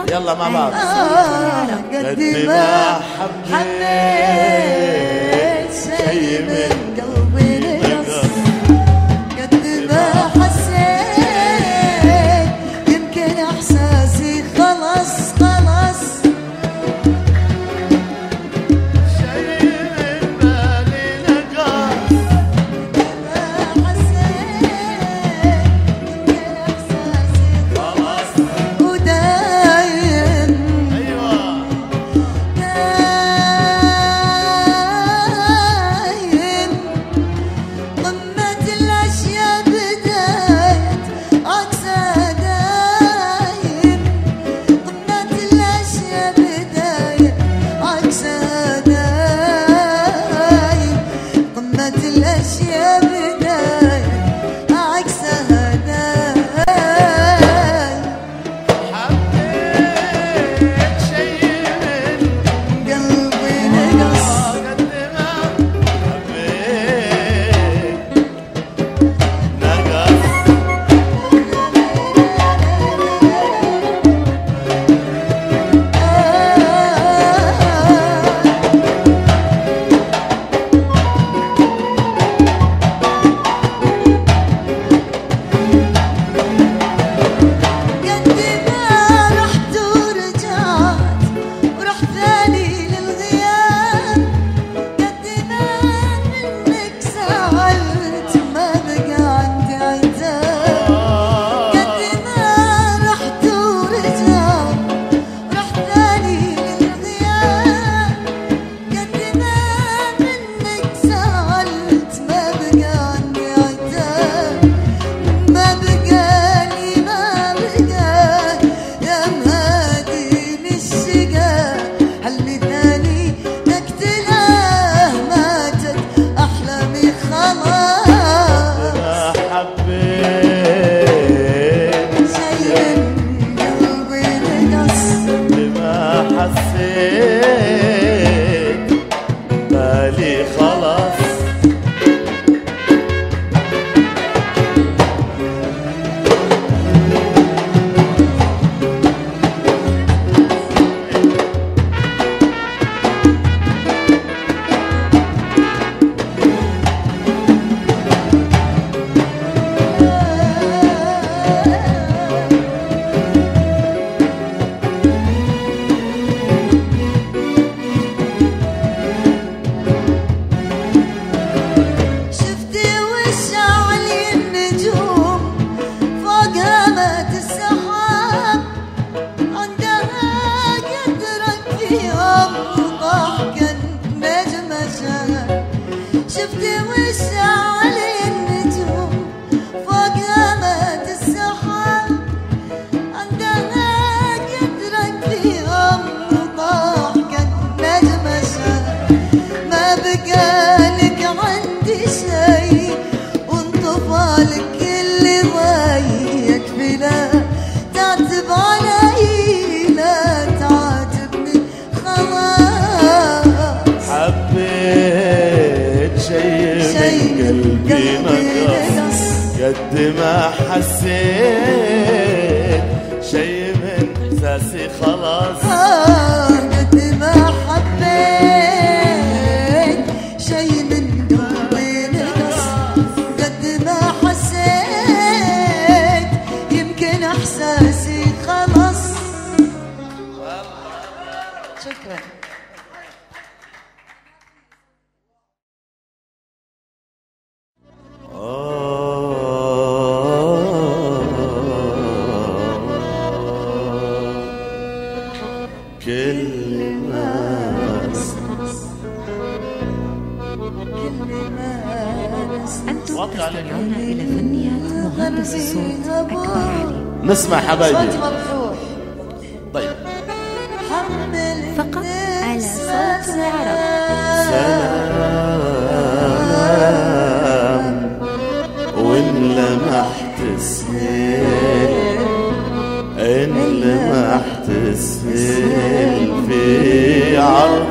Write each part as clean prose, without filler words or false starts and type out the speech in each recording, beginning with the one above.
يلا مع بعض. قد ما حبيت شي من قلبي نقص، قد ما حسيت يمكن احساسي خلص خلص، شي من بالي نقص. قد ما حسيت يمكن احساسي خلاص ودايم ايوه دايم قمة الأشياء بداية عكسها دايم، قمة الأشياء بداية عكسها دايم، قمة الأشياء بداية عكسها دايم، حبيت شي من قلبي نقص قد ما حبيت نقص. قد ما رحت ورجعت ورحت ثاني للغياب، قد ما منك زعلت ما بقى عندي عتاب، قد ما رحت ورجعت ورحت ثاني للغياب، قد ما منك زعلت ما بقى عندي عتاب، ما بقى لي ما بقى يا مهاديني الشقا، حلي ثاني نقتله ماتت احلامي خلاص، ما حبيت شي من قلبي نقص، قد ما حسيت بالي خلاص. شفتي وش علي النجوم فوق هامة السحاب، عندها قدرك في يوم ضحكا نجمة شهاب، شفتي وش علي النجوم فوق هامة السحاب، عندها قدرك في يوم ضحكا نجمة شهاب، ما بقى لك عندي شي وانطفى لك اللي ضايق في، لا تعتب علي لا تعاتبني خلاص، حبيت شي من قلبي نقص، قد ما حسيت شي من احساسي خلاص. قد ما حبيت شي من قلبي نقص، قد ما حسيت يمكن احساسي خلص. شكرا. كل ما أنتم تستمعون إلى فنيات مهندس الصوت أكبر علي. نسمع حبايبي. صوت مبحوح. طيب فقط على صوت العرب. سلام وإن لمحت السهيل، إن لمحت السهيل في عرض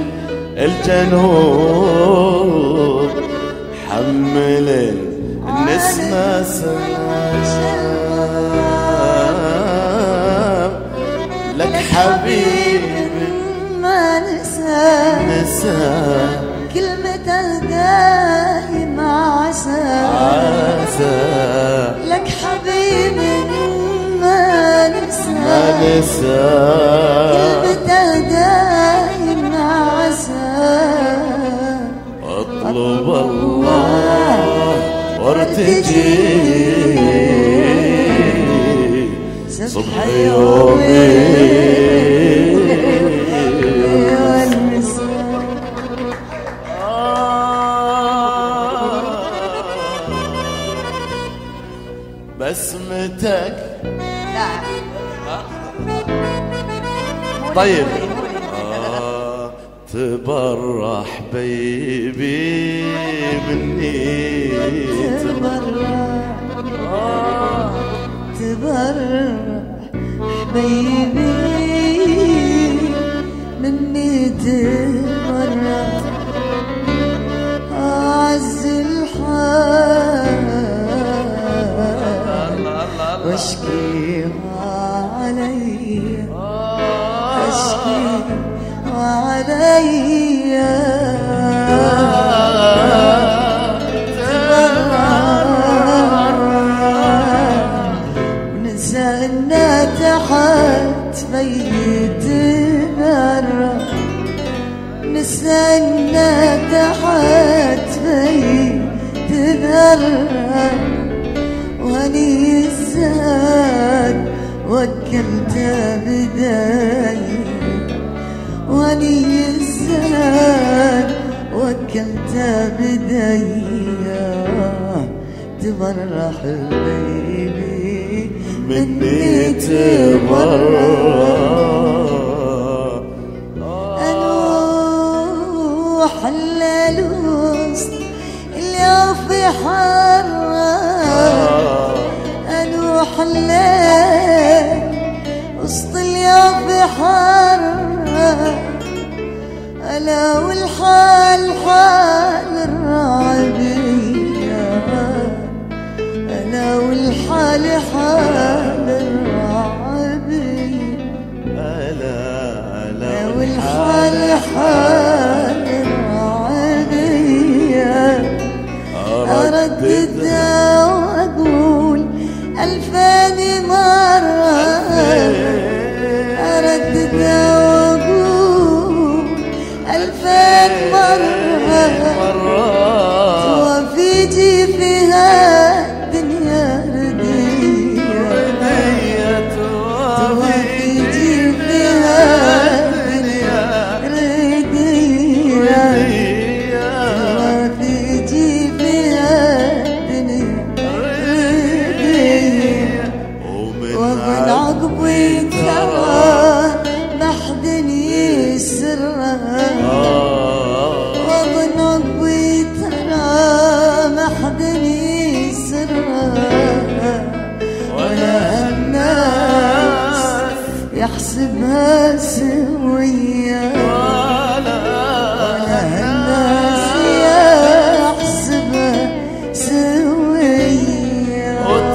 الجنوب، حمل النسمة سلام لك حبيبي ما نسى كلمته دايم عسى لك حبيبي ما نسى كلمته دايم عسى اطلب الله وارتجي صبح يومي بسمتك طيب تبرح بيبي مني تبرح حبيبي مني تبرح أعز الحال واشكيها علي اشكيها علي ونسى انها تحت بيت برا نسى انها تحت بيت برا وهني الزاد وكلته بداي وهني الزاد وكلته بداي تبرح بيبي مني تبرح انوح اللوست اليوم في حرة انوح الليل وسط اليوم في حرة الا والحال حال الرعبية الا والحال حال الرعبية الا والحال حال الرعبية أردد وأقول 2000 مرة أردد وأقول 2000 مرة توفيجي فيها الدنيا ردية توفيجي فيها الدنيا ردية عقبي ترى محد يسرها وظن عقبي ترى محد يسرها ولا الناس يحسبها سوية ولا الناس يحسبها سوية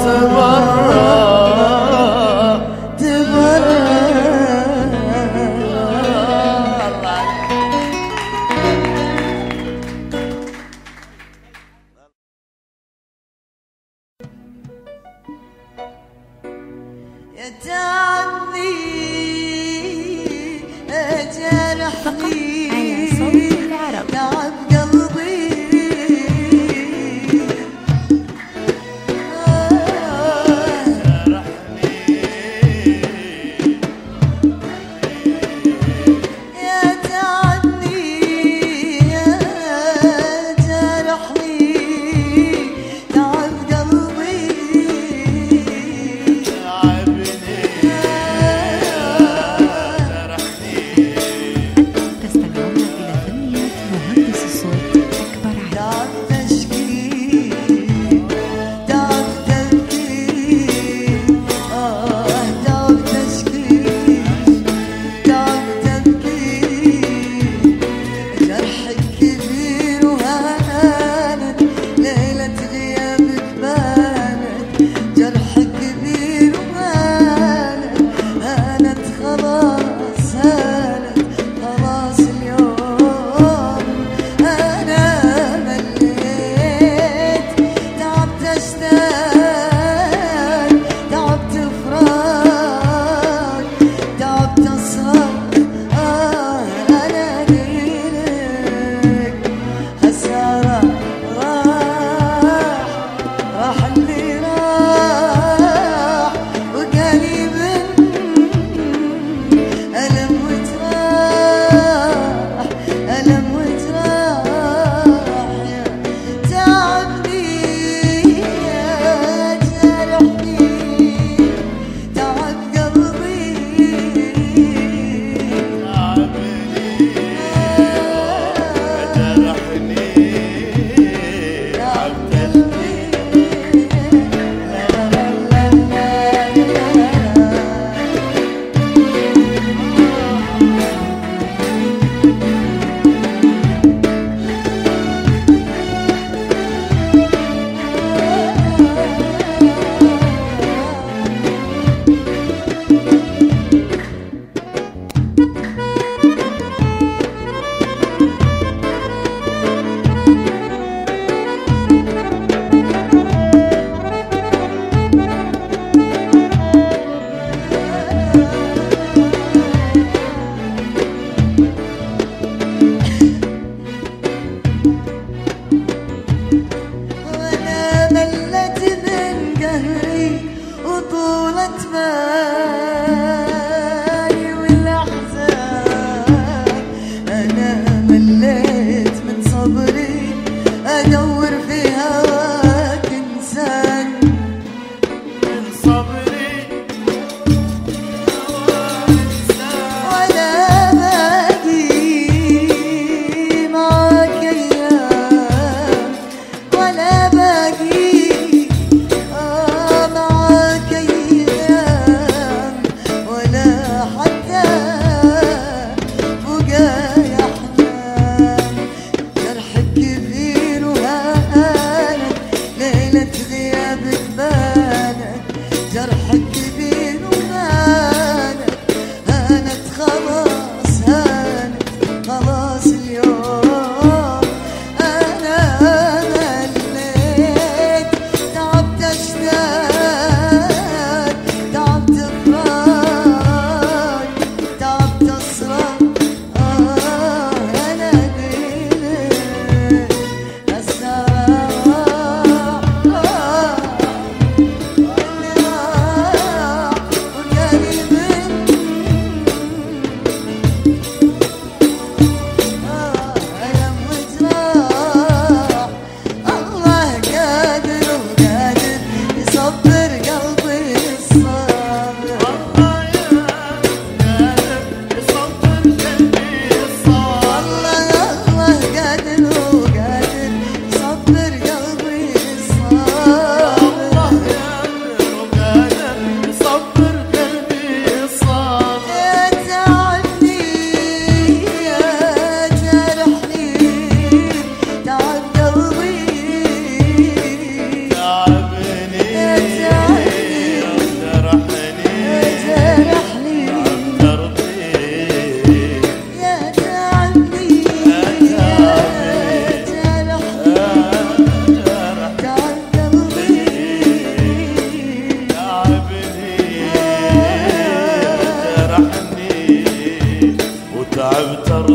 يتعني جرحني على صوت العرب تعب قلبي تعبت